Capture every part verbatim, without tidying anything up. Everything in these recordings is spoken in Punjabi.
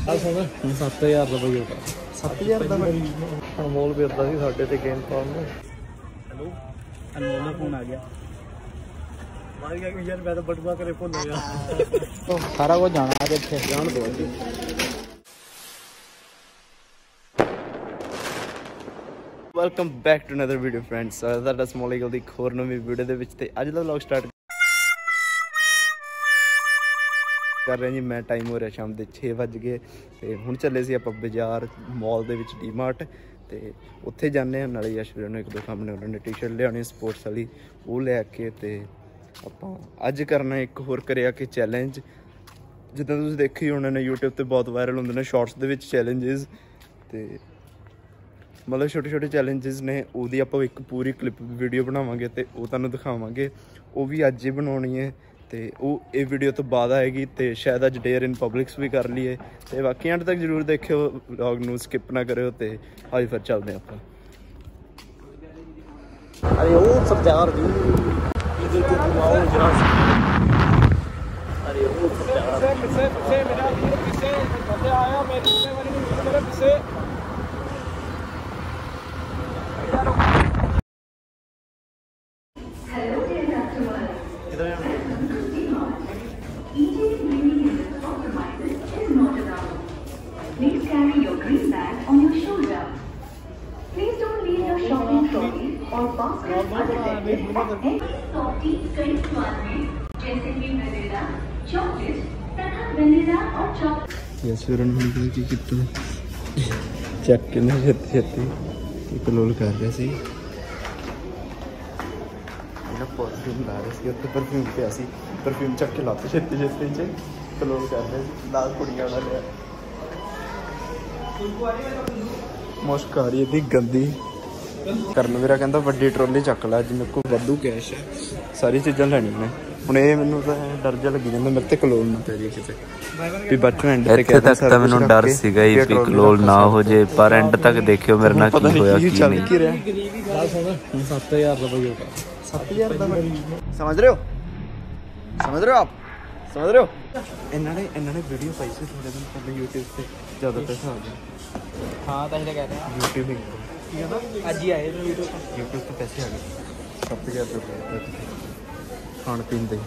सत्त हज़ार का भाई होगा सत्त हज़ार का अनमोल फिरदा सी साडे ते गेंद पाउण नूं। हेलो अनमोल दा फोन आ गया मार गया कि यार मैं तो बटुआ करे भुल गया तो सारा कुछ जाना है इत्थे जान दो जी। Welcome back to another video friends. ਤੁਹਾਡਾ ਸਮੋਲ ਈਗਲ ਦੀ ਇੱਕ ਹੋਰ ਨਵੀਂ ਵੀਡੀਓ ਦੇ ਵਿੱਚ ਤੇ ਅੱਜ ਦਾ ਵਲੌਗ ਸਟਾਰਟ कर रहे हैं जी। मैं टाइम हो रहा शाम के छे बज गए तो हूँ चले से आप बाजार मॉल के डी मार्ट तो उत्थे जाने नाले यशवीर ने एक दो सामने उन्होंने टी शर्ट लिया स्पोर्ट्स वाली वो लैके तो आप अज करना एक होर कर चैलेंज जिदा तुम देखे ही होने यूट्यूब पर बहुत वायरल होंगे ने शॉर्ट्स के चैलेंजिज तो मतलब छोटे छोटे चैलेंजिज ने वो आप एक पूरी क्लिप वीडियो बनावे तो वो तुहानूं दिखावांगे वो भी अज ही बनानी है तो वो ये वीडियो तो बाद आएगी तो शायद अज डेयर इन पब्लिक्स भी कर लीए तो बाकी एंड तक जरूर देखियो व्लॉग नूं स्किप ना करो तो आज फिर चलते हैं आप। अरे वो सब यार इधर को घुमाओ जरा अरे वो सब यार पीछे पीछे मेरा पीछे पीछे आया मेरे पीछे वाली मेरे पीछे Please carry your green bag on your shoulder. Please don't leave your shopping trolleys or baskets unattended at any softy कई स्वाद में जैसे कि वनीला, चॉकलेट तथा वनीला और चॉकलेट। यस फिर उन्होंने की कितना चेक करना छेती छेती एक लोल कर रहे सी इन्हें परफ्यूम ला रहे सी उत्ते परफ्यूम पे सी परफ्यूम चक के लाते छेती छेती च कलोल कर रहे सी लाल कुड़ियां वाला लिया मुश्क आ रही है गंदी करन मेरा कहता वड्डी ट्रोली चक ला अज मेरे को वाधू कैश है सारी चीज़ां लैनियां ने हुण ये मैनूं तां डर जिहा लगी जांदा मेरे ते कलोल ना पै जाए किते भी बच्चों एंड तक इत्थे तक तां मैनूं डर सीगा ही भी कलोल ना हो जाए पर एंड तक देखियो मेरे नाल की होया की नहीं। सत्त हज़ार का भाई होगा सत्त हज़ार का समझ रहे हो समझ रहे हो आप समझ रहे हो। इन्होंने इन्होंने वीडियो पाई सी थोड़े दिन पहले यूट्यूब पे ज़्यादा पैसा आ गया। हाँ तो कह रहे हैं यूट्यूब ही अज ही आए यूट्यूब यूट्यूब पे पैसे आ गए सत्त हज़ार रुपये खाण पीन दे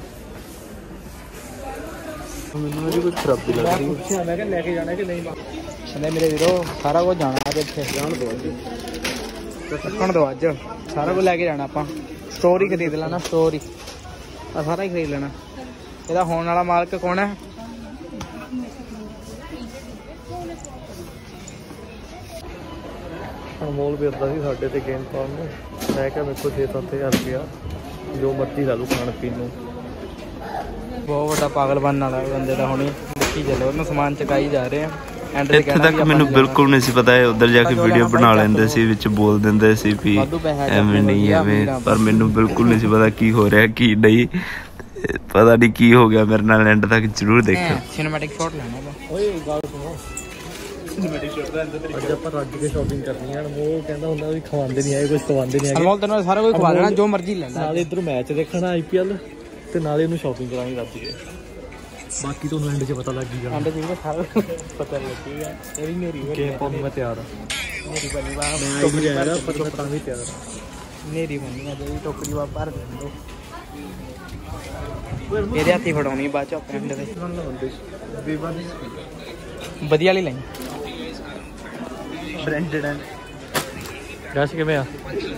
मैंने कोई खराबी लग रही है मैं लैके जाना कि नहीं कहते मेरे वीरो सारा कुछ जाना अज इतने जान दो अज रखण दो अज सारा कुछ लैके जाना आप स्टोर ही खरीद लेना स्टोर ही सारा ही खरीद लेना। ਇਹਦਾ ਹੋਣ ਵਾਲਾ ਮਾਲਕ ਕੌਣ ਹੈ? ਅਨਮੋਲ ਫਿਰਦਾ ਸੀ ਸਾਡੇ ਤੇ ਗੇਂਦ ਪਾਉਣ ਨੂੰ ਮੈਂ ਕਿਹਾ ਮੇਰੇ ਕੋਲ ਛੇ ਸੱਤ ਹਜ਼ਾਰ ਰੁਪਇਆ ਜੋ ਮਰਜ਼ੀ ਲਾ ਲਓ ਖਾਣ ਪੀਣ ਨੂੰ। ਬਹੁਤ ਵੱਡਾ ਪਾਗਲ ਬਣਨ ਵਾਲਾ ਬੰਦੇ ਦਾ ਹੁਣੀ ਦੇਖੀ ਚੱਲੋ ਉਹਨੂੰ ਸਮਾਨ ਚਕਾਈ ਜਾ ਰਹੇ ਆ। ਇੱਥੇ ਤੱਕ ਮੈਨੂੰ ਬਿਲਕੁਲ ਨਹੀਂ ਸੀ ਪਤਾ ਇਹ ਉੱਧਰ ਜਾ ਕੇ ਵੀਡੀਓ ਬਣਾ ਲੈਂਦੇ ਸੀ ਵਿੱਚ ਬੋਲ ਦਿੰਦੇ ਸੀ ਵੀ ਐਵੇਂ ਨਹੀਂ ਐਵੇਂ ਪਰ ਮੈਨੂੰ ਬਿਲਕੁਲ ਨਹੀਂ ਸੀ ਪਤਾ ਕੀ ਹੋ ਰਿਹਾ ਕੀ ਨਹੀਂ पता नहीं की हो गया मेरे नाल एंड तक जरूर देखो। सिनेमैटिक शॉट लेना ओए गल सुनो सिनेमैटिक शॉट दा अंदर अज ਆਪਾਂ ਰੱਜ ਕੇ ਸ਼ਾਪਿੰਗ ਕਰਨੀ ਹੈ ਉਹ ਕਹਿੰਦਾ ਹੁੰਦਾ ਵੀ ਖਵਾਉਂਦੇ ਨਹੀਂ ਆਏ ਕੁਝ ਖਵਾਉਂਦੇ ਨਹੀਂ ਆਏ ਅਨਮੋਲ ਤੈਨੂੰ ਸਾਰਾ ਕੁਝ ਖਵਾ ਦੇਣਾ ਜੋ ਮਰਜ਼ੀ ਲੈ ਲੈ ਨਾਲੇ ਇਧਰ ਮੈਚ ਦੇਖਣਾ ਆਈਪੀਐਲ ਤੇ ਨਾਲੇ ਇਹਨੂੰ ਸ਼ਾਪਿੰਗ ਕਰਾਣੀ ਰੱਜ ਕੇ ਬਾਕੀ ਤੁਹਾਨੂੰ ਐਂਡ 'ਚ ਪਤਾ ਲੱਗ ਹੀ ਜਾਣਾ ਐਂਡ 'ਚ ਸਾਰਾ ਪਤਾ ਲੱਗੇਗਾ ਤੇਰੀ ਮੇਰੀ ਕੇ ਪੌਂ ਮੈਂ ਤਿਆਰ ਆ ਮੇਰੀ ਬਣੀ ਵਾ ਟੋਕਰੀ ਆ ਰਿਹਾ ਪਰ ਮੈਂ ਤਾਂ ਵੀ ਤਿਆਰ ਆ ਮੇਰੀ ਬਣੀ ਆ ਜਿਹੜੀ ਟੋਕਰੀ ਵਾ ਭਰ ਦੇ ਦੋ ਇਹਦੇ ਹੱਥੀ ਫੜਾਉਣੀ ਬਾਅਦ ਚ ਆਪਣੇ ਅੰਡੇ ਦੇ ਵਧੀਆ ਵਾਲੀ ਲਈ ਬ੍ਰਾਂਡਡ ਐਂਡ ਗਾਸ਼ ਕਿਵੇਂ ਆ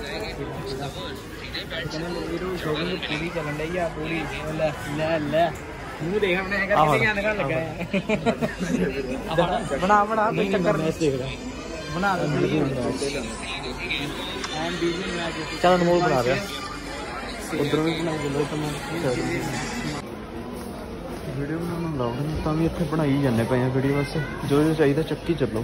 ਸ਼ੋਪਿੰਗ ਪੂਰੀ ਚੱਲਣ ਡਈ ਆ ਪੂਰੀ ਲੈ ਲੈ ਲੈ ਮੂੰਹ ਦੇਖ ਆਪਣੇ ਕਰਕੇ ਕਿਹਨਾਂ ਨਿਕਲ ਲੱਗਾ ਬਣਾ ਬਣਾ ਕੋਈ ਚੱਕਰ ਨਹੀਂ ਦੇਖਦਾ ਬਣਾ ਦੇ ਐਂਡ ਬੀਜੀ ਮੈਚ ਚੱਲ ਅਨਮੋਲ ਬਣਾ ਰਿਹਾ उधर भी बनाई चलो तो वीडियो बनाना लाउड नहीं तो भी इतने बनाई जाने पे वीडियो बस जो जो चाहिए चक्की चलो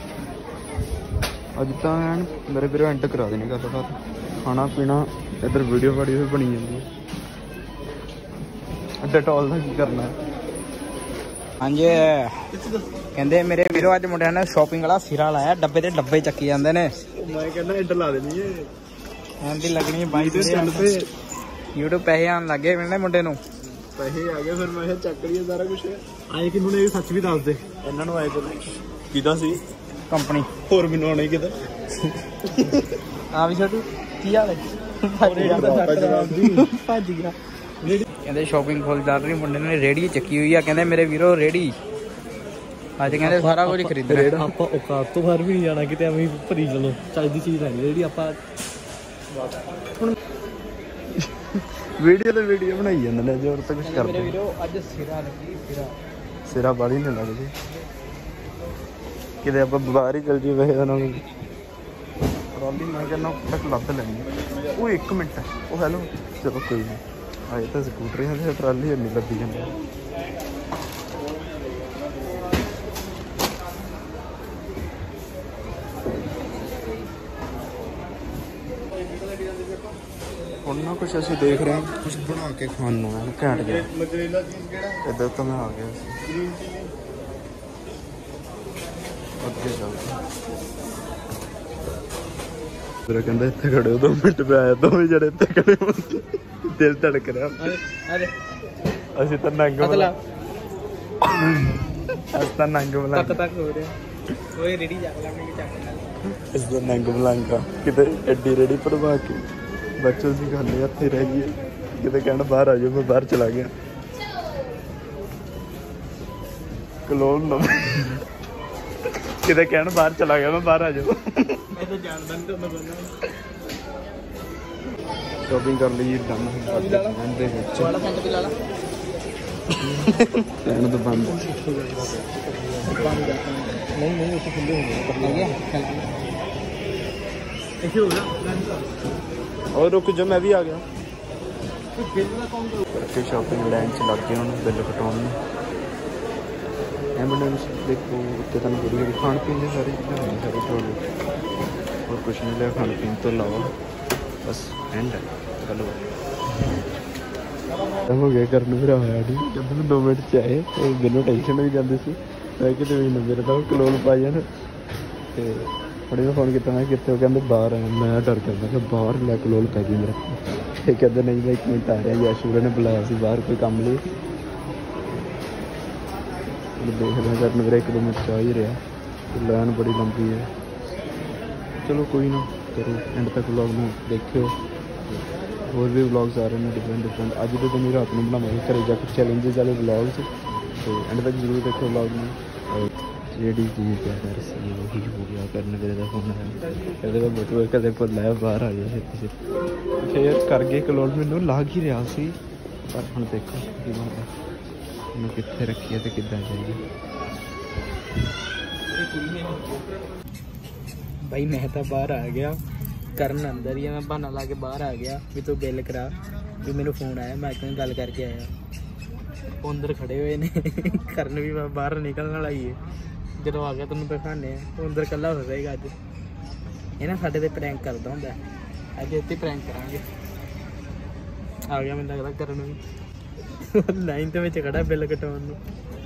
अज तो एन मेरे फिर एंड करा देनी गल बात खाना पीना इधर वीडियो वीडियो भी बनी जाती है डेटॉल का की करना हाँ जी कहते मेरे वीरो अज मुंडिया ने शॉपिंग वाला सिरा लाया डब्बे ते डब्बे चक्की जाते हैं मैं कहना एंड ला देनी है लगनी बाई यूट्यूब पैसे आने लगे मिलने मुंडे नूं ਪੈਸੇ ਆ ਗਏ ਫਿਰ ਮੈਂ ਕਿਹਾ ਚੱਕ ਲਈਏ ਸਾਰਾ ਕੁਝ। ਆਏ ਕਿ ਨੂੰ ਇਹ ਸੱਚ ਵੀ ਦੱਸ ਦੇ ਇਹਨਾਂ ਨੂੰ ਆਏ ਚਲੋ ਕਿਦਾਂ ਸੀ ਕੰਪਨੀ ਹੋਰ ਮੈਨੂੰ ਆਉਣਾ ਹੀ ਕਿਦਾਂ। ਆ ਵੀ ਛੋਟੂ ਕੀ ਹਾਲ ਹੈ? ਭੱਜ ਗਿਆ। ਕਹਿੰਦੇ ਸ਼ਾਪਿੰਗ ਫੁੱਲ ਚੱਲ ਰਹੀ, ਮੁੰਡੇ ਨੇ ਰੇੜੀ ਚੱਕੀ ਹੋਈ ਆ। ਕਹਿੰਦੇ ਮੇਰੇ ਵੀਰੋ ਰੇੜੀ ਅੱਜ ਕਹਿੰਦੇ ਸਾਰਾ ਕੁਝ ਖਰੀਦਣਾ। ਆਪਾਂ ਔਕਾਤ ਤੋਂ ਬਾਹਰ ਵੀ ਨਹੀਂ ਜਾਣਾ ਕਿਤੇ, ਐਵੇਂ ਭਰੀ ਚਲੋ ਚੱਜ ਦੀ ਚੀਜ਼ ਲੈਣੀ ਜਿਹੜੀ ਆਪਾਂ ਹੁਣ ਵੀਡੀਓ ਤੇ ਵੀਡੀਓ ਬਣਾਈ ਜਾਂਦੇ ਨੇ, ਜੋਰ ਤਾਂ ਕੁਝ ਕਰਦੇ। ਮੇਰੇ ਵੀਰੋ ਅੱਜ ਸਿਰਾ ਲੱਗੀ, ਸਿਰਾ ਸਿਰਾ ਬਾਲੀ ਨਹੀਂ ਲੱਗਦੀ ਕਿਤੇ ਆਪਾਂ ਬਾਹਰ ਹੀ ਚੱਲ ਜੀ। ਵੈਸੇ ਉਹਨਾਂ ਨੂੰ ਟਰਾਲੀ ਮੈਂ ਕਹਿੰਦਾ ਤੱਕ ਲੱਭ ਲੈਣੀ। ਉਹ ਇੱਕ ਮਿੰਟ ਉਹ ਹੈਲੋ ਚਲੋ ਕੋਈ ਨਹੀਂ ਆਏ ਤਾਂ ਸਕੂਟਰੀਆਂ ਤੇ ਟਰਾਲੀ ਨਹੀਂ ਲੱਭੀ ਜਾਂਦੀ। ਹੁਣ ਨਾ ਕੁਛ ਅਸੀਂ ਦੇਖ ਰਹੇ ਹਾਂ, ਕੁਛ ਬਣਾ ਕੇ ਖਾਣ ਨੂੰ ਹੈ ਘੈਂਟ ਜਿਹਾ। ਇੱਧਰ ਤਾਂ ਮੈਂ ਆ ਗਿਆ ਸੀ, ਅੱਗੇ ਚੱਲਦੇ। ਮੇਰਾ ਕਹਿੰਦਾ ਇੱਥੇ ਖੜੇ ਹੋ ਦੋ ਮਿੰਟ ਮੈਂ ਆਇਆ, ਦੋਵੇਂ ਜਿਹੜੇ ਇੱਥੇ ਖੜੇ ਹੋ ਦਿਲ ਧੜਕ ਰਿਹਾ। ਅਸੀਂ ਤਾਂ ਨੰਗ ਮਲਾ ਅਸੀਂ ਤਾਂ ਨੰਗ ਮਲਾ ਤੱਕ ਤੱਕ ਹੋ ਰਿਹਾ। ਓਏ ਰੇੜੀ ਜਾ ਲਾਣੇ ਕਿ ਚੱਕ ਨਾਲ ਇਸ ਦਾ ਨੰਗ ਮਲਾਂਗਾ ਕਿਤੇ ਐਡੀ ਰੇੜੀ ਭਰਵਾ ਕੇ ਬੱਚੋ ਸੀ ਖਾਣੇ ਹੱਥੇ ਰਹਿ ਗਏ। ਕਿਤੇ ਕਹਿਣ ਬਾਹਰ ਆ ਜਾਓ, ਮੈਂ ਬਾਹਰ ਚਲਾ ਗਿਆ। ਕਲੋਲ ਨਾ ਕਿਤੇ ਕਹਿਣ ਬਾਹਰ ਚਲਾ ਗਿਆ, ਮੈਂ ਬਾਹਰ ਆ ਜਾਓ। ਮੈਂ ਤਾਂ ਜਾਣਦਾ ਨਹੀਂ ਤੁਹਾਨੂੰ ਬੰਦਾ। ਸ਼ੋਪਿੰਗ ਕਰ ਲਈ ਡਨ ਦੇ ਵਿੱਚ ਵਾਲਾ ਸੈਂਟ ਵੀ ਲਾ ਲਾ ਇਹਨੂੰ ਤਾਂ ਬੰਦ ਨਹੀਂ ਨਹੀਂ ਉੱਥੇ ਖੁੱਲੇ ਹੋ ਗਏ ਪਤਾ ਗਿਆ ਇੱਥੇ ਹੋ ਗਿਆ। और रुक जो मैं भी आ गया करके शॉपिंग लाइन च लग गए ਹੁਣ ਬਿੱਲ ਕਟਾਉਣ ਨੂੰ। ਐਂਬੂਲੈਂਸ ਦੇਖੋ ਉੱਤੇ ਤਾਂ ਬੜੀ ਬੜੀ ਖਾਣ ਪੀਣ ਦੀ ਸਾਰੀ ਚੀਜ਼ਾਂ ਨੇ ਸਾਰੇ ਟੋਲ। ਹੋਰ ਕੁਛ ਨਹੀਂ ਲਿਆ ਖਾਣ ਪੀਣ ਤੋਂ ਇਲਾਵਾ, ਬਸ ਐਂਡ ਹੈ ਚਲੋ ਹੋ ਗਿਆ ਕਰਨ ਫਿਰ ਆਇਆ ਨਹੀਂ ਜਦੋਂ ਦੋ ਮਿੰਟ ਚ ਆਏ। ਮੈਨੂੰ ਟੈਨਸ਼ਨ ਹੋਈ ਜਾਂਦੀ ਸੀ ਮੈਂ ਕਿਤੇ ਵੀ ਨੰਬਰ ਤਾਂ ਕਲੋਲ ਪਾ ਜਾਣ। ਤੇ ਬੜੇ ਨੂੰ ਫੋਨ ਕੀਤਾ ਮੈਂ ਕਿੱਥੇ, ਉਹ ਕਹਿੰਦੇ ਬਾਹਰ ਆਇਆ। ਮੈਂ ਡਰ ਕਰਦਾ ਕਿ ਬਾਹਰ ਲੈ ਕਲੋਲ ਪੈ ਗਈ ਮੇਰਾ। ਇਹ ਕਹਿੰਦੇ ਨਹੀਂ ਮੈਂ ਇੱਕ ਮਿੰਟ ਆ ਰਿਹਾ। ਯਾਸ਼ੂਰ ਨੇ ਬੁਲਾਇਆ ਸੀ ਬਾਹਰ ਕੋਈ ਕੰਮ ਲਈ। ਦੇਖ ਰਿਹਾ ਕਰਨ ਮੇਰਾ ਇੱਕ ਦੋ ਮਿੰਟ ਚ ਆ ਹੀ ਰਿਹਾ। ਲਾਈਨ ਬੜੀ ਲੰਬੀ ਹੈ। ਚਲੋ ਕੋਈ ਨਾ ਕਰੋ ਐਂਡ ਤੱਕ ਵਲੌਗ ਨੂੰ ਦੇਖਿਓ। ਹੋਰ ਵੀ ਵਲੌਗਸ ਆ ਰਹੇ ਨੇ ਡਿਫਰੈਂਟ ਡਿਫਰੈਂਟ। ਅੱਜ ਦੇ ਦਿਨ ਰਾਤ ਨੂੰ ਬਣਾਵਾਂਗੇ ਘਰੇ ਜਾ ਕੇ ਚੈਲੰਜਸ ਵਾਲੇ ਵਲੌਗਸ। ਤੇ ਐਂਡ ਤੱਕ ਜ਼ਰੂਰ ਦੇਖੋ ਵਲੌਗ ਨੂੰ। ਜਿਹੜੀ ਚੀਜ਼ ਪਿਆਰ ਸੀ ਉਹੀ ਹੋ ਗਿਆ। ਕਰਨ ਮੇਰੇ ਦਾ ਫੋਨ ਆਇਆ, ਕਹਿੰਦੇ ਮੈਂ ਬਟੂਆ ਕਦੇ ਭੁੱਲ ਆਇਆ, ਬਾਹਰ ਆ ਗਿਆ ਛੇਤੀ ਛੇਤੀ। ਫੇਰ ਕਰ ਗਏ ਕਲੋਲ, ਮੈਨੂੰ ਲੱਗ ਹੀ ਰਿਹਾ ਸੀ। ਪਰ ਹੁਣ ਦੇਖੋ ਕੀ ਬਣਦਾ, ਇਹਨੂੰ ਕਿੱਥੇ ਰੱਖੀਏ ਤੇ ਕਿੱਦਾਂ ਜਾਈਏ। भाई मैं तो बाहर आ गया, ਕਰਨ ਅੰਦਰ ਹੀ ਆ। ਮੈਂ ਬਹਾਨਾ ਲਾ ਕੇ ਬਾਹਰ ਆ ਗਿਆ ਵੀ ਤੂੰ ਬਿੱਲ ਕਰਾ। ਵੀ ਮੈਨੂੰ ਫੋਨ ਆਇਆ, ਮੈਂ ਕਿਉਂ ਗੱਲ ਕਰਕੇ ਆਇਆ। ਉਹ ਅੰਦਰ ਖੜੇ ਹੋਏ ਨੇ, ਕਰਨ ਵੀ ਬਾਹਰ ਨਿਕਲਣ ਵਾਲਾ ਹੀ ਹੈ। ਜਦੋਂ ਆ ਗਿਆ ਤੁਹਾਨੂੰ ਦਿਖਾਉਂਦੇ ਆ। ਉਹ ਅੰਦਰ ਇਕੱਲਾ ਹੋ ਜਾਏਗਾ ਅੱਜ। ਇਹ ਨਾ ਸਾਡੇ ਤੇ ਪ੍ਰੈਂਕ ਕਰਦਾ ਹੁੰਦਾ, ਅੱਜ ਇੱਥੇ ਪ੍ਰੈਂਕ ਕਰਾਂਗੇ। ਆ ਗਿਆ ਮੈਨੂੰ ਲੱਗਦਾ ਕਰਨ ਵੀ ਲਾਈਨ ਦੇ ਵਿੱਚ ਖੜਾ ਬਿੱਲ ਕਟਾਉਣ ਨੂੰ।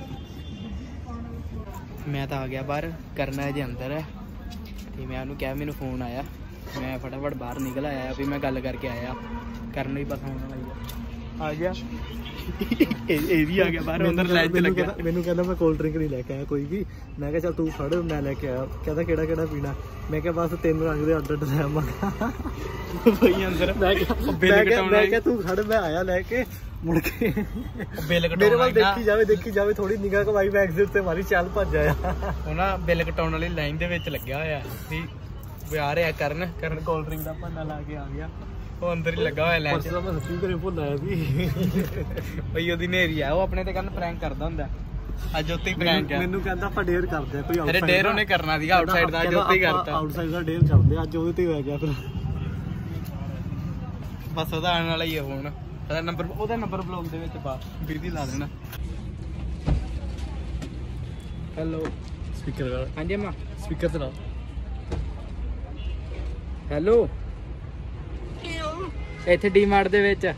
ਮੈਂ ਤਾਂ ਆ ਗਿਆ ਬਾਹਰ, ਕਰਨਾ ਅਜੇ ਅੰਦਰ ਹੈ। ਤੇ ਮੈਂ ਉਹਨੂੰ ਕਿਹਾ ਮੈਨੂੰ ਫੋਨ ਆਇਆ। ਮੈਂ ਫਟਾਫਟ ਬਾਹਰ ਨਿਕਲ ਆਇਆ ਵੀ ਮੈਂ ਗੱਲ ਕਰਕੇ ਆਇਆ। ਕਰਨ ਵੀ ਪਤਾ ਹੋਣ ਵਾਲਾ ਆ ਗਿਆ। ਇਹ ਵੀ ਆ ਗਿਆ ਬਾਹਰ, ਅੰਦਰ ਲਾਈਨ ਤੇ ਲੱਗਿਆ। ਮੈਨੂੰ ਕਹਿੰਦਾ ਮੈਂ ਕੋਲਡ ਡਰਿੰਕ ਨਹੀਂ ਲੈ ਕੇ ਆਇਆ ਕੋਈ ਵੀ। ਮੈਂ ਕਿਹਾ ਚੱਲ ਤੂੰ ਫੜ, ਮੈਂ ਲੈ ਕੇ ਆਇਆ। ਕਹਿੰਦਾ ਕਿਹੜਾ ਕਿਹੜਾ ਪੀਣਾ। ਮੈਂ ਕਿਹਾ ਬਸ ਤਿੰਨ ਰੰਗ ਦੇ ਅੱਡ ਅੱਡ ਲੈ ਆਵਾਂਗਾ ਬਈ ਅੰਦਰ। ਮੈਂ ਕਿਹਾ ਤੂੰ ਖੜ, ਮੈਂ ਆਇਆ ਲੈ ਕੇ। ਮੁੜ ਕੇ ਬਿੱਲ ਕਟਾਉਣ ਮੇਰੇ ਵੱਲ ਦੇਖੀ ਜਾਵੇ ਦੇਖੀ ਜਾਵੇ ਥੋੜੀ ਨਿਗਾਹ ਕਮਾਈ ਮੈਂ ਐਗਜ਼ਿਟ ਤੇ ਮਾਰੀ, ਚੱਲ ਭੱਜ ਆਇਆ। ਉਹ ਨਾ ਬਿੱਲ ਕਟਾਉਣ ਵਾਲੀ ਲਾਈਨ ਦੇ ਵਿੱਚ ਲੱਗਿਆ ਹੋਇਆ ਸੀ ਵੀ ਆ ਰਿਹਾ ਕਰਨ। ਕਰਨ ਕੋਲਡ ਡਰਿੰਕ ਦਾ ਭਾਂਡਾ ਲਾ ਕੇ ਆ ਗਿਆ। ਉਹ ਅੰਦਰ ਹੀ ਲੱਗਾ ਹੋਇਆ ਲਾਈਨ 'ਚ। ਮੈਂ ਸੱਚੀ ਘਰੇ ਭੁੱਲ ਆਇਆ ਸੀ ਬਈ ਉਹਦੀ ਨੇਰੀ ਆ। ਉਹ ਆਪਣੇ ਤੇ ਕਰਨ ਪ੍ਰੈਂਕ ਕਰਦਾ ਹੁੰਦਾ। ਅੱਜ ਉੱਤੇ ਹੀ ਪ੍ਰੈਂਕ ਆ। ਮੈਨੂੰ ਕਹਿੰਦਾ ਆਪਾਂ ਡੇਅਰ ਕਰਦੇ ਆ ਕੋਈ ਆਊਟਸਾਈਡ। ਅਰੇ ਡੇਅਰ ਉਹਨੇ ਕਰਨਾ ਸੀਗਾ ਆਊਟਸਾਈਡ ਦਾ, ਅੱਜ ਉੱਤੇ ਹੀ ਕਰਤਾ। ਆਊਟਸਾਈਡ ਦਾ ਡੇਅਰ ਕਰਦੇ ਅੱਜ ਉਹਦੇ ਤੇ ਹੋ ਗਿਆ। ਫਿਰ ਬਸ ਉਹਦਾ ਆਉਣ ਵਾਲਾ ਹੀ ਆ ਫੋਨ। ਉਹਦਾ ਨੰਬਰ ਉਹਦਾ ਨੰਬਰ ਬਲੌਗ ਦੇ ਵਿੱਚ ਪਾ ਵੀਰ ਲਾ ਦੇਣਾ। ਹੈਲੋ ਸਪੀਕਰ ਕਰ। ਹਾਂਜੀ ਅਮਾ ਸਪੀਕਰ ਤੇ ਲਾ। ਹੈਲੋ ਇੱਥੇ ਡੀ ਮਾਰਟ ਦੇ ਵਿੱਚ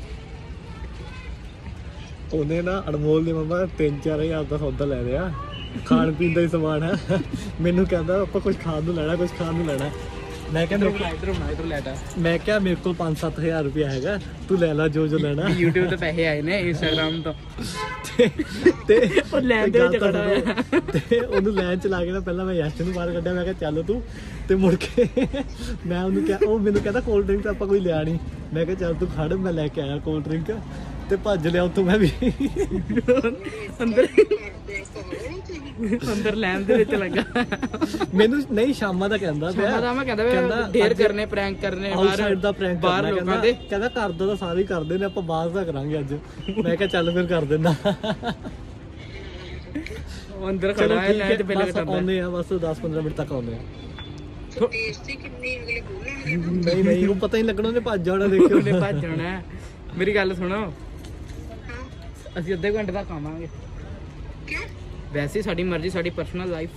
ਉਹਨੇ ਨਾ ਅਨਮੋਲ ਨੇ ਮੰਮਾ ਤਿੰਨ ਚਾਰ ਹਜ਼ਾਰ ਦਾ ਸੌਦਾ ਲੈ ਲਿਆ। ਖਾਣ ਪੀਣ ਦਾ ਹੀ ਸਮਾਨ ਹੈ। ਮੈਨੂੰ ਕਹਿੰਦਾ ਆਪਾਂ ਕੁਝ ਖਾਣ ਨੂੰ ਲੈਣਾ, ਕੁਝ ਖਾਣ ਨੂੰ ਲੈਣਾ। ਮੈਂ ਕਿਹਾ ਮੇਰੇ ਇਧਰ ਬਣਾ ਇਧਰ ਲੈਟਾ ਕੋਲ ਮੈਂ ਕਿਹਾ ਮੇਰੇ ਕੋਲ ਪੰਜ ਸੱਤ ਹਜ਼ਾਰ ਰੁਪਇਆ ਹੈਗਾ, ਤੂੰ ਲੈ ਲੈ ਜੋ ਜੋ ਲੈਣਾ। YouTube ਤੇ ਪੈਸੇ ਆਏ ਨੇ ਇੰਸਟਾਗ੍ਰਾਮ ਤੋਂ ਤੇ ਉਹ ਲੈਣ ਦੇ ਵਿੱਚ ਖੜਾ ਹੋਇਆ। ਤੇ ਉਹਨੂੰ ਲੈਣ ਚ ਲਾ ਕੇ ਨਾ ਪਹਿਲਾਂ ਮੈਂ ਯਸ਼ ਨੂੰ ਬਾਹਰ ਕੱਢਿਆ, ਮੈਂ ਕਿਹਾ ਚੱਲ ਤੂੰ, ਤੇ ਮੁੜ ਕੇ ਮੈਂ ਉਹਨੂੰ ਕਿਹਾ, ਉਹ ਮੈਨੂੰ ਕਹਿੰਦਾ ਕੋਲਡ ਡਰਿੰਕ ਤਾਂ ਆਪਾਂ ਕੋਈ ਲਿਆ ਨਹੀਂ। ਮੈਂ ਕਿਹਾ ਚੱਲ ਤੂੰ ਖੜ, ਮੈਂ ਲੈ ਕੇ ਆਇਆ ਕੋਲਡ ਡਰਿੰਕ ਤੇ ਭੱਜ ਲਿਆ ਉੱਥੋਂ ਮੈਂ ਵੀ ਅੰਦਰ ਅੰਦਰ ਲੈਣ ਦੇ ਵਿੱਚ ਲੱਗਾ। ਮੈਨੂੰ ਨਹੀਂ ਸ਼ਾਮਾਂ ਦਾ ਕਹਿੰਦਾ ਪਿਆ, ਸ਼ਾਮਾਂ ਦਾ ਮੈਂ ਕਹਿੰਦਾ ਢੇਰ ਕਰਨੇ ਪ੍ਰੈਂਕ ਕਰਨੇ ਬਾਹਰ ਦਾ ਪ੍ਰੈਂਕ ਬਾਹਰ ਲੋਕਾਂ ਦੇ, ਕਹਿੰਦਾ ਕਰਦਾ ਤਾਂ ਸਾਰੇ ਹੀ ਕਰਦੇ ਨੇ, ਆਪਾਂ ਬਾਹਰ ਦਾ ਕਰਾਂਗੇ ਅੱਜ। ਮੈਂ ਕਿਹਾ ਚੱਲ ਫਿਰ ਕਰ ਦਿੰਦਾ। ਉਹ ਅੰਦਰ ਖੜਾ ਹੈ ਲੈਣ ਤੇ ਬਿੱਲ ਕਟਾਉਂਦਾ। ਆਉਂਦੇ ਆ ਬਸ ਦਸ ਪੰਦਰਾਂ ਮਿੰਟ ਤੱਕ ਆਉਂਦੇ ਆ। ਨਹੀਂ ਨਹੀਂ ਉਹ ਪਤਾ ਹੀ ਲੱਗਣਾ, ਉਹਨੇ ਭੱਜ ਜਾਣਾ, ਦੇਖਿਓ ਉਹਨੇ ਭੱਜ ਜਾਣਾ। ਮੇਰੀ ਗੱਲ ਸੁਣੋ, ਅਸੀਂ ਅੱਧੇ ਘੰਟੇ ਤੱਕ ਆਵਾਂਗੇ। ਵੈਸੇ ਸਾਡੀ ਮਰਜ਼ੀ, ਸਾਡੀ ਪਰਸਨਲ ਲਾਈਫ।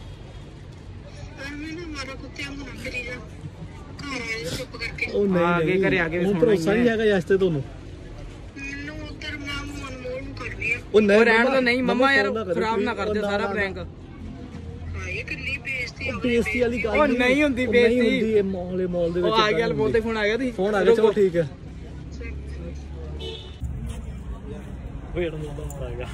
ਉਹ ਨਹੀਂ ਆ ਕੇ ਘਰੇ ਆ ਕੇ ਵੀ ਹੁਣ ਭਰੋਸਾ ਨਹੀਂ ਹੈਗਾ ਯਸ਼ ਤੇ ਤੁਹਾਨੂੰ। ਉਹ ਉਹ ਰਹਿਣ ਦੋ। ਨਹੀਂ ਮੰਮਾ ਯਾਰ ਖਰਾਬ ਨਾ ਕਰ ਦਿਓ ਸਾਰਾ ਪ੍ਰੈਂਕ। ਬੇਇੱਜ਼ਤੀ ਵਾਲੀ ਗੱਲ ਉਹ ਨਹੀਂ ਹੁੰਦੀ ਬੇਇੱਜ਼ਤੀ। ਇਹ ਮਾਹੌਲੇ ਮਾਹੌਲ ਦੇ ਵਿੱਚ ਉਹ ਆ ਗਿਆ, ਫੋਨ ਤੇ ਫੋਨ ਆ ਗਿਆ। ਤੁਸੀਂ ਫੋਨ ਆ ਗਿਆ, ਚਲੋ ਠੀਕ ਹੈ। ਉਹ ਯਾਰ ਮੁੰਡਾ ਮਾਰ ਆ ਗਿਆ,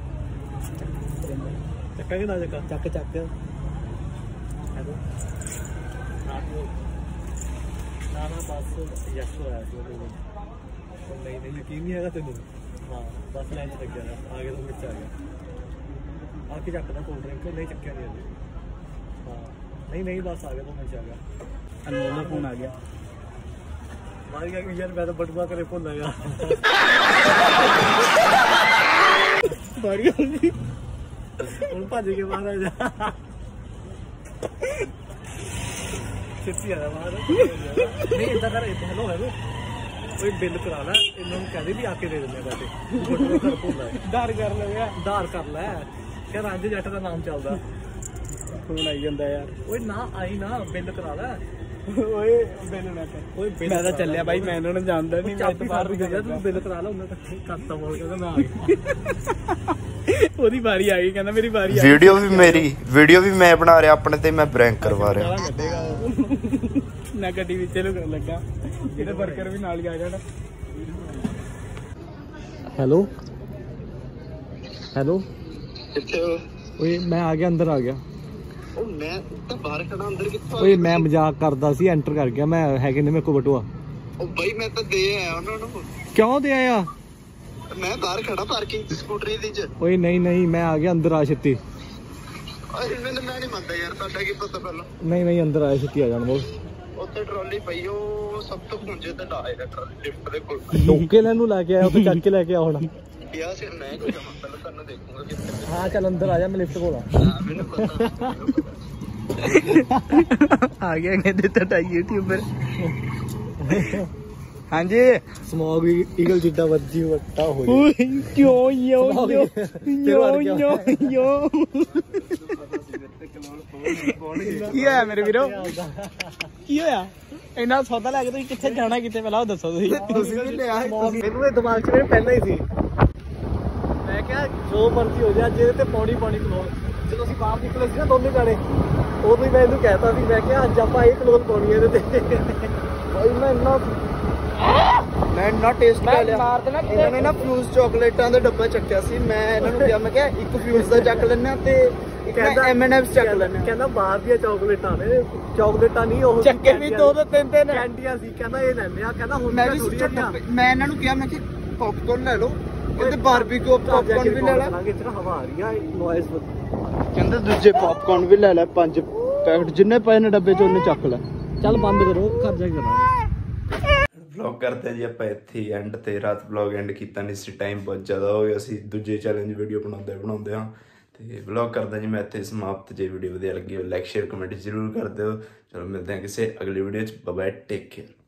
ਚੱਕਾਂਗੇ ਨਾ ਚੱਕ ਚੱਕ ਚੱਕ ਹੈਲੋ ਨਾ ਨਾ ਬਸ ਯਸ਼ ਹੋਇਆ ਸੀ ਉਹਦੇ ਕੋਲ। ਨਹੀਂ ਨਹੀਂ ਯਕੀਨ ਨਹੀਂ ਹੈਗਾ ਤੈਨੂੰ? ਹਾਂ ਬਸ ਲੈਣ ਚ ਲੱਗਿਆ ਆ ਗਿਆ, ਤੂੰ ਵਿੱਚ ਆ ਗਿਆ। ਆ ਕੇ ਚੱਕਦਾ ਕੋਲਡ ਡਰਿੰਕ, ਨਹੀਂ ਚੱਕਿਆ ਨਹੀਂ ਅਜੇ। ਹਾਂ ਨਹੀਂ ਨਹੀਂ ਬਸ ਆ ਗਿਆ, ਤੂੰ ਵਿੱਚ ਆ ਗਿਆ। ਅਨਮੋਲ ਦਾ ਫੋਨ ਆ ਗਿਆ। ਮਾਰ ਗਿਆ ਕਿ ਯਾਰ ਮੈਂ ਤਾਂ ਬਟੂਆ ਕਰੇ ਭੁੱਲ ਗਿਆ। ਮਾਰ ਗਿਆ ਹੁਣ ਭੱਜ ਕੇ ਬਾਹਰ ਆ ਜਾ। ਛੇਤੀ ਆ ਜਾ ਬਾਹਰ। ਨਹੀਂ ਏਦਾਂ ਕਰ, ਹੈਲੋ ਹੈਲੋ ਕੋਈ ਬਿੱਲ ਕਰਾ ਲੈ, ਇਹਨਾਂ ਨੂੰ ਕਹਿੰਦੇ ਵੀ ਆ ਕੇ ਦੇ ਦਿੰਦੇ ਆ ਪੈਸੇ। ਬਟੂਆ ਕਰ ਭੁੱਲ ਡਰ ਕਰ ਲਿਆ, ਉਧਾਰ ਕਰ ਲੈ। ਕਿਆ ਰਾਂਝੇ ਜੱਟ ਦਾ ਨਾਮ ਚੱਲਦਾ। ਫੋਨ ਆਈ ਜਾਂਦਾ ਯਾਰ। ਓਏ ਨਾ ਆਈ ਨਾ, ਬਿੱਲ ਕਰਾ ਲੈ। ਓਏ ਬਿੱਲ ਨਾ ਕਰ। ਓਏ ਮੈਂ ਤਾਂ ਚੱਲਿਆ ਬਾਈ, ਮੈਂ ਇਹਨਾਂ ਨੂੰ ਜਾਣਦਾ ਨਹੀਂ। ਮੈਂ ਚਾਬੀ ਬਾਹਰ ਵੀ ਗਿਆ, ਤੂੰ ਬਿੱਲ ਕਰਾ ਲੈ। ਉਹਨਾਂ ਤੱਕ ਕਰਤਾ ਬੋਲ ਕੇ ਮੈਂ ਆ ਗਿਆ। ਉਹਦੀ ਵਾਰੀ ਆ ਗਈ, ਕਹਿੰਦਾ ਮੇਰੀ ਵਾਰੀ ਆ ਗਈ। ਵੀਡੀਓ ਵੀ ਮੇਰੀ ਵੀਡੀਓ ਵੀ ਮੈਂ ਬਣਾ ਰਿਹਾ ਆਪਣੇ ਤੇ, ਮੈਂ ਪ੍ਰੈਂਕ ਕਰਵਾ ਰਿਹਾ। ਨਾ ਗੱਡੀ ਵਿੱਚ ਲੁਕਣ ਲੱਗਾ, ਇਹਦੇ ਵਰਕਰ ਵੀ ਨਾਲ ਹੀ ਆ ਜਾਣਾ। ਹੈਲੋ ਹੈਲੋ ਕਿੱਥੇ ਹੋ? ਓਏ ਮੈਂ ਆ ਗਿਆ, ਅੰਦਰ ਆ ਗਿਆ। ਉਹ ਮੈਂ ਤਾਂ ਬਾਹਰ ਖੜਾ, ਅੰਦਰ ਕਿੱਥੋਂ? ਓਏ ਮੈਂ ਮਜ਼ਾਕ ਕਰਦਾ ਸੀ, ਐਂਟਰ ਕਰ ਗਿਆ ਮੈਂ। ਹੈਗੇ ਨੇ ਮੇਰੇ ਕੋਲ ਬਟੂਆ। ਉਹ ਬਾਈ ਮੈਂ ਤਾਂ ਦੇ ਆਇਆ ਉਹਨਾਂ ਨੂੰ। ਕਿਉਂ ਦੇ ਆਇਆ? ਮੈਂ ਬਾਹਰ ਖੜਾ ਪਾਰਕਿੰਗ ਚ ਸਕੂਟਰੀ ਦੀ ਚ। ਓਏ ਨਹੀਂ ਨਹੀਂ ਮੈਂ ਆ ਗਿਆ, ਅੰਦਰ ਆ ਛੇਤੀ। ਓਏ ਮੈਨੂੰ ਮੈਂ ਨਹੀਂ ਮੰਨਦਾ ਯਾਰ, ਤੁਹਾਡਾ ਕੀ ਪਤਾ ਪਹਿਲਾਂ। ਨਹੀਂ ਨਹੀਂ ਅੰਦਰ ਆਇਆ, ਛੇਤੀ ਆ ਜਾਣ ਬੋਲ। ਉੱਥੇ ਟਰਾਲੀ ਪਈ, ਉਹ ਸਭ ਤੋਂ ਪੁੰਜੇ ਤੇ ਲਾਇਆ ਟਰਾਲੀ ਲਿਫਟ ਦੇ ਕੋਲ। ਟੋਕੇ ਲੈਣ ਨੂੰ ਲੈ ਕੇ ਆਇਆ, ਉੱਥੇ ਚੱਕ ਕੇ ਲੈ ਕੇ ਆ ਹੁਣ। ਯਾਰ ਸਿਰ ਮੈਂ ਕੋਈ ਜਮਾ ਪਹਿਲਾਂ ਤੁਹਾਨੂੰ ਦੇਖੂੰਗਾ ਕਿੱਥੇ। ਹਾਂ ਚੱਲ ਅੰਦਰ ਆ ਜਾ, ਮੈਂ ਲਿਫਟ ਕੋਲ ਆ। ਹਾਂ ਮੈਨੂੰ ਪਤਾ। ਆ ਗਿਆ ਕਹਿੰਦੇ ਤੁਹਾਡਾ ਯੂਟਿਊਬਰ। ਹਾਂਜੀ ਸਮੌਗ ਈਗਲ ਜਿੱਡਾ ਵੱਜੀ ਵੱਟਾ ਹੋਈ। ਕਿਉਂ ਯੋ ਯੋ ਯੋ ਯੋ ਯੋ। ਕੀ ਹੋਇਆ ਮੇਰੇ ਵੀਰੋ? ਕੀ ਹੋਇਆ? ਇੰਨਾ ਸੌਦਾ ਲੈ ਕੇ ਤੁਸੀਂ ਕਿੱਥੇ ਜਾਣਾ, ਕਿੱਥੇ ਪਹਿਲਾਂ ਉਹ ਦੱਸੋ ਤੁਸੀਂ। ਤੁਸੀਂ ਵੀ ਲਿਆ ਮੈਨੂੰ ਇਹ ਦਿਮਾਗ 'ਚ ਮੇਰੇ ਪਹਿਲਾਂ ਹੀ ਸੀ। ਮੈਂ ਕਿਹਾ ਜੋ ਮਰਜ਼ੀ ਹੋ ਜਾ, ਜਿਹਦੇ ਤੇ ਪੌੜੀ ਪਾਣੀ ਕਲੋਲ। ਜਦੋਂ ਅਸੀਂ ਬਾਹਰ ਨਿਕਲੇ ਸੀ ਨਾ ਦੋਨੇ ਜਾਣੇ, ਉਦੋਂ ਹੀ ਮੈਂ ਇਹਨੂੰ ਕਹਿਤਾ ਵੀ, ਮੈਂ ਕਿਹਾ ਅੱਜ ਆਪਾਂ ਇਹ ਕਲੋਲ ਪਾਉਣੀ ਇਹਦੇ ਤੇ। ਭਾਈ ਮੈਂ ਇੰਨਾ ਮੈਂ ਇੰਨਾ ਟੇਸਟ ਲੈ ਲਿਆ। ਮਾਰ ਦੇਣਾ ਇਹਨਾਂ ਨੇ ਨਾ ਫਿਊਜ਼ ਚਾਕਲੇਟਾਂ ਦਾ ਡੱਬਾ ਚੱਕਿਆ ਸੀ। ਮੈਂ ਇਹਨਾਂ ਨੂੰ ਕਿਹਾ, ਮੈਂ ਕਿਹਾ ਇੱਕ ਫਿਊਜ਼ ਦਾ ਚੱਕ ਲੈਣਾ ਤੇ ਇੱਕ ਐਮ ਐਂਡ ਐਮਸ ਚੱਕ ਲੈਣਾ। ਕਹਿੰਦਾ ਬਾਹਰ ਦੀਆਂ ਚਾਕਲੇਟਾਂ ਨੇ, ਚਾਕਲੇਟਾਂ ਨਹੀਂ ਉਹ ਚੱਕੇ ਵੀ ਦੋ ਦੋ ਤਿੰਨ ਤਿੰਨ ਕੈਂਡੀਆਂ ਸੀ। ਕਹਿੰਦਾ ਇਹ ਲੈਣੇ ਆ, ਕਹਿੰਦਾ ਹੁਣ ਮੈਂ ਵੀ ਮੈਂ ਇਹਨਾਂ ਨੂੰ ਕਿਹਾ, ਮੈਂ ਕਿ ਪੌਪਕੌਰਨ ਲੈ ਲਓ, ਕਹਿੰਦੇ ਬਾਰਬੀਕਿਊ ਪੌਪਕੌਰਨ ਵੀ ਲੈ ਲੈ। ਹਵਾ ਆ ਰਹੀ ਆ, ਨੋਇਸ। ਕਹਿੰਦੇ ਦੂਜੇ ਪੌਪਕੌਰਨ ਵੀ ਲੈ ਲੈ, ਪੰਜ ਪੈਕਟ ਜਿੰਨੇ ਪਏ ਨੇ ਡੱਬੇ 'ਚ ਉਹਨੇ ਚੱਕ ਲੈ। ਚੱਲ ਬੰਦ ਕਰੋ, ਘਰ ਜਾ ਕੇ ਕਰਾਂਗੇ। ਵਲੌਗ ਕਰਦੇ ਜੀ ਆਪਾਂ ਇੱਥੇ ਐਂਡ ਤੇ। ਰਾਤ ਵਲੌਗ ਐਂਡ ਕੀਤਾ ਨਹੀਂ ਸੀ, ਟਾਈਮ ਬਹੁਤ ਜ਼ਿਆਦਾ ਹੋ ਗਿਆ ਸੀ। ਦੂਜੇ ਚੈਲੰਜ ਵੀਡੀਓ ਬਣਾਉਂਦੇ ਬਣਾਉਂਦੇ ਹਾਂ ਤੇ ਵਲੌਗ ਕਰਦਾ ਜੀ ਮੈਂ ਇੱਥੇ ਸਮਾਪਤ। ਜੇ ਵੀਡੀਓ ਵਧੀਆ ਲੱਗੀ ਹੋ ਲਾਈਕ ਸ਼ੇਅਰ ਕਮੈਂਟ ਜ਼ਰੂਰ ਕਰ ਦਿਓ। ਚਲੋ ਮਿਲਦੇ ਹਾਂ ਕਿਸੇ ਅਗਲੀ ਵੀਡੀਓ 'ਚ। Bye bye, take care.